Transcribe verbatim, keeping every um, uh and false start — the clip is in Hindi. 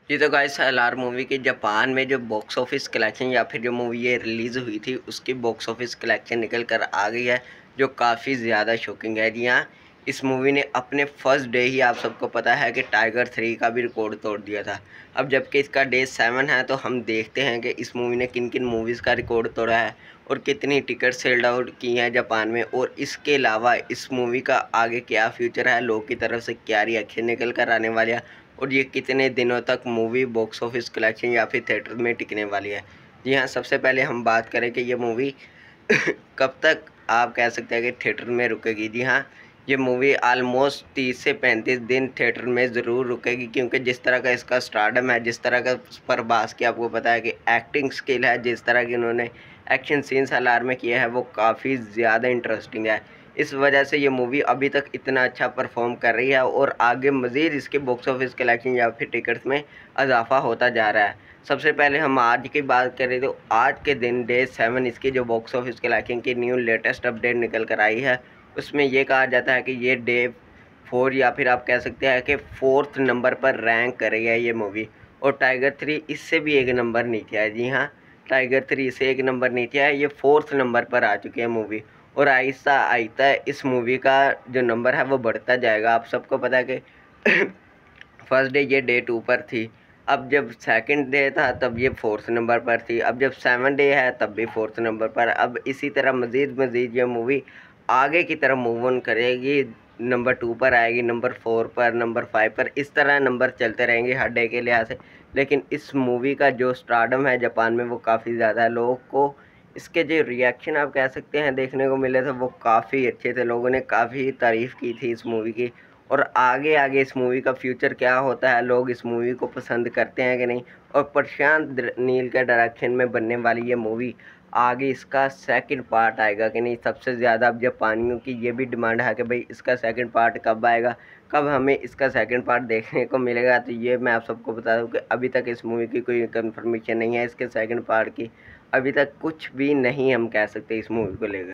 ये तो गाइस सलार मूवी के जापान में जो बॉक्स ऑफिस कलेक्शन या फिर जो मूवी ये रिलीज़ हुई थी उसकी बॉक्स ऑफिस कलेक्शन निकल कर आ गई है, जो काफ़ी ज़्यादा शॉकिंग है। जी हाँ, इस मूवी ने अपने फर्स्ट डे ही आप सबको पता है कि टाइगर थ्री का भी रिकॉर्ड तोड़ दिया था। अब जबकि इसका डे सेवन है तो हम देखते हैं कि इस मूवी ने किन किन मूवीज़ का रिकॉर्ड तोड़ा है और कितनी टिकट सेल्ड आउट की हैं जापान में, और इसके अलावा इस मूवी का आगे क्या फ्यूचर है, लोग की तरफ से क्या रिएक्शन निकल कर आने वाले हैं और ये कितने दिनों तक मूवी बॉक्स ऑफिस कलेक्शन या फिर थिएटर में टिकने वाली है। जी हाँ, सबसे पहले हम बात करें कि ये मूवी कब तक आप कह सकते हैं कि थिएटर में रुकेगी। जी हाँ, ये मूवी आलमोस्ट तीस से पैंतीस दिन थिएटर में ज़रूर रुकेगी, क्योंकि जिस तरह का इसका स्टारडम है, जिस तरह का प्रभास की आपको पता है कि एक्टिंग स्किल है, जिस तरह की उन्होंने एक्शन सीन सलार में किया है वो काफ़ी ज़्यादा इंटरेस्टिंग है। इस वजह से ये मूवी अभी तक इतना अच्छा परफॉर्म कर रही है और आगे मज़ीद इसके बॉक्स ऑफिस कलेक्शन या फिर टिकट्स में इजाफा होता जा रहा है। सबसे पहले हम आज की बात करें तो आज के दिन डे सेवन इसकी जो बॉक्स ऑफिस कलेक्शन की न्यू लेटेस्ट अपडेट निकल कर आई है, उसमें ये कहा जाता है कि ये डे फोर या फिर आप कह सकते हैं कि फोर्थ नंबर पर रैंक कर रही है ये मूवी, और टाइगर थ्री इससे भी एक नंबर नीचे है। जी हाँ, टाइगर थ्री से एक नंबर नीचे है, ये फोर्थ नंबर पर आ चुकी है मूवी, और आहिस्ता आहिस्ता इस मूवी का जो नंबर है वो बढ़ता जाएगा। आप सबको पता है कि फर्स्ट डे ये डे टू पर थी, अब जब सेकंड डे था तब ये फोर्थ नंबर पर थी, अब जब सेवन डे है तब भी फोर्थ नंबर पर। अब इसी तरह मज़ीद मज़ीद ये मूवी आगे की तरफ मूव ऑन करेगी, नंबर टू पर आएगी, नंबर फोर पर, नंबर फाइव पर, इस तरह नंबर चलते रहेंगे हर डे के लिहाज से। लेकिन इस मूवी का जो स्टारडम है जापान में वो काफ़ी ज़्यादा है। लोगों को इसके जो रिएक्शन आप कह सकते हैं देखने को मिले थे वो काफ़ी अच्छे थे, लोगों ने काफ़ी तारीफ़ की थी इस मूवी की। और आगे आगे इस मूवी का फ्यूचर क्या होता है, लोग इस मूवी को पसंद करते हैं कि नहीं, और प्रशांत नील के डायरेक्शन में बनने वाली ये मूवी आगे इसका सेकंड पार्ट आएगा कि नहीं, सबसे ज़्यादा अब जापानियों की ये भी डिमांड है कि भाई इसका सेकंड पार्ट कब आएगा, कब हमें इसका सेकंड पार्ट देखने को मिलेगा। तो ये मैं आप सबको बता दूं कि अभी तक इस मूवी की कोई कंफर्मेशन नहीं है, इसके सेकंड पार्ट की अभी तक कुछ भी नहीं हम कह सकते इस मूवी को लेकर।